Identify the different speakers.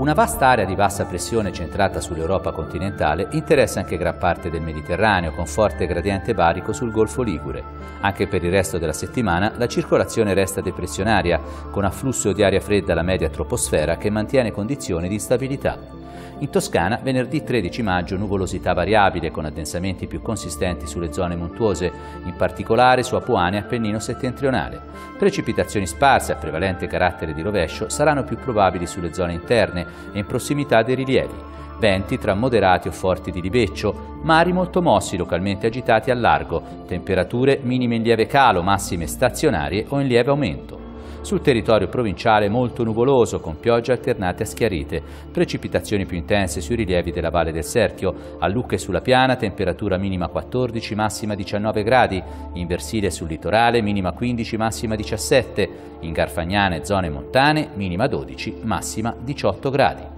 Speaker 1: Una vasta area di bassa pressione centrata sull'Europa continentale interessa anche gran parte del Mediterraneo, con forte gradiente barico sul Golfo Ligure. Anche per il resto della settimana la circolazione resta depressionaria, con afflusso di aria fredda alla media troposfera che mantiene condizioni di instabilità. In Toscana, venerdì 13 maggio, nuvolosità variabile con addensamenti più consistenti sulle zone montuose, in particolare su Apuane e Appennino settentrionale. Precipitazioni sparse a prevalente carattere di rovescio saranno più probabili sulle zone interne e in prossimità dei rilievi. Venti tra moderati o forti di libeccio, mari molto mossi localmente agitati al largo, temperature minime in lieve calo, massime stazionarie o in lieve aumento. Sul territorio provinciale molto nuvoloso, con piogge alternate a schiarite, precipitazioni più intense sui rilievi della Valle del Serchio, a Lucca e sulla Piana temperatura minima 14, massima 19 gradi, in Versilia e sul litorale minima 15, massima 17, in Garfagnana e zone montane minima 12, massima 18 gradi.